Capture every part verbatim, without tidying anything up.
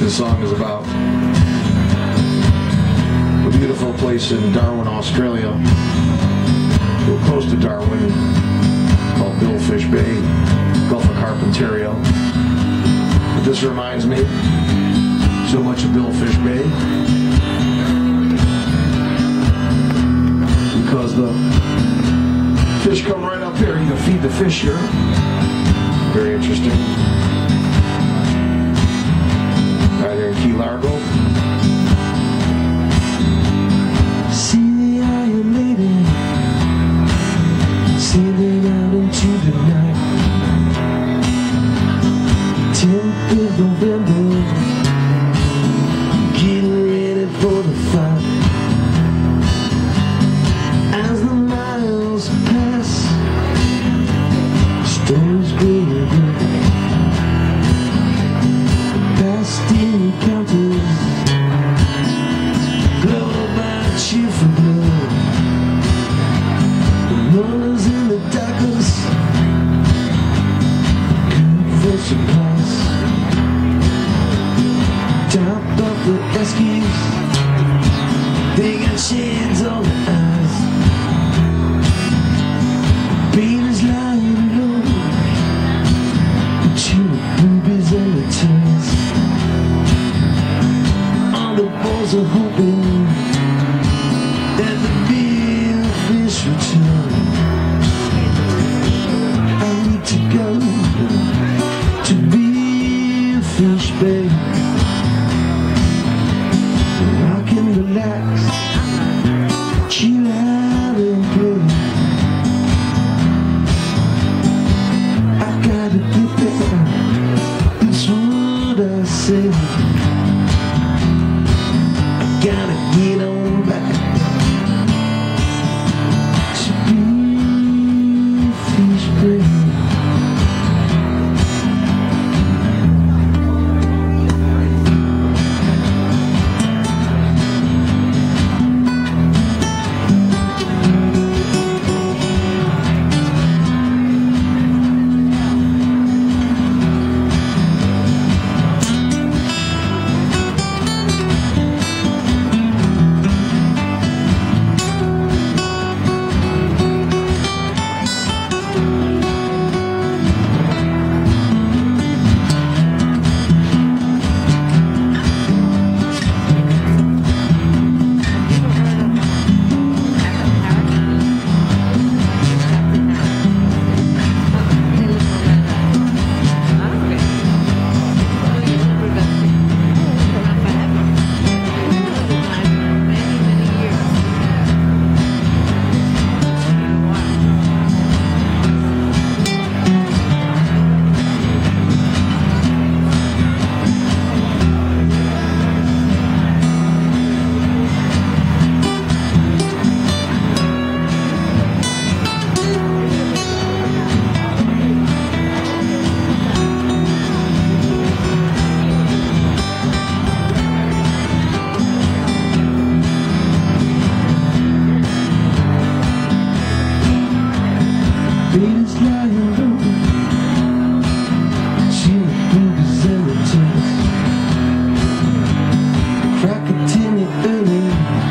This song is about a beautiful place in Darwin, Australia, real close to Darwin, called Billfish Bay, Gulf of Carpentaria. But this reminds me so much of Billfish Bay because the fish come right up here. You can feed the fish here. Very interesting. Right here in Key Largo. See the iron lady sailing out into the night. tenth of November, getting ready for the fight. As the miles pass, stories grow and grow. Past encounters glow by cheerful glow. The runners in the darkness good for supplies. Top of the eskies, they got shades on their eyes. Babies lying low, two boobies and the toes. All the boys are hoping that the billfish return. I need to go to Billfish Bay, where I can relax, chill out and play. I gotta get there, that's what I say. I gotta get on back to Billfish Bay. Babies lying low, two boobies and the toes. Crack a tin early,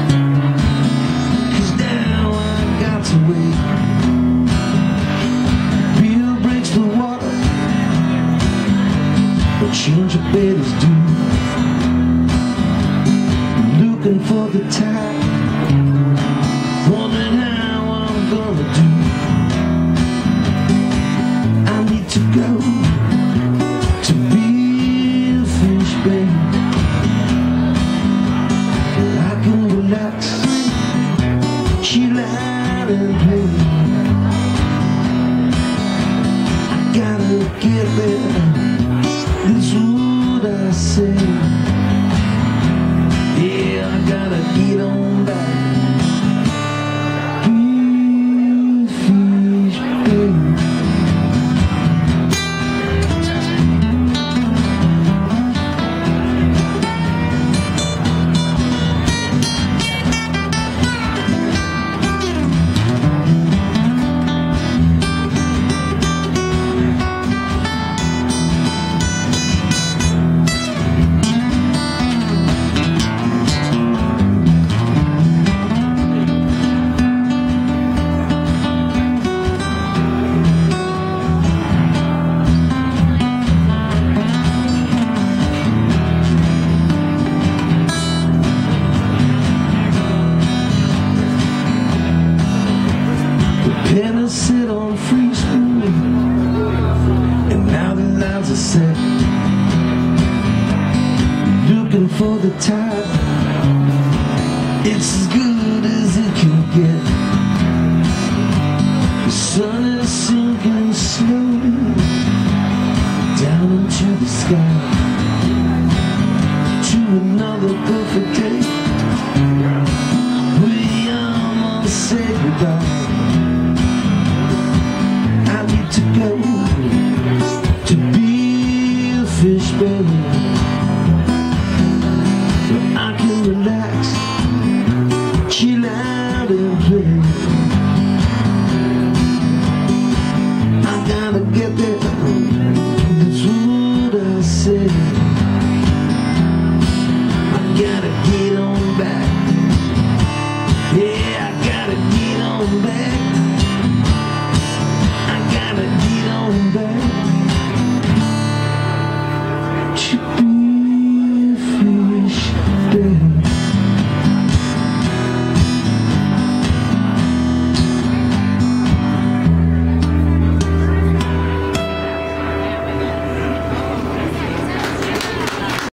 cause now I got to wait. Bill breaks the water, but change of bed is due. Looking for the tide, wondering how I'm gonna do. To go to Billfish Bay, where I can relax, chill out and play. I gotta get there, that's what I say. Yeah, I gotta get on back. Billfish Bay. to set, looking for the tide. It's as good as it can get. The sun is sinking slowly down into the sky, to another perfect day. We almost said goodbye. I need to go to Billfish Bay, so I can relax, chill out and play. I gotta get there, that's what I said. I gotta get on back, yeah, I gotta get on back.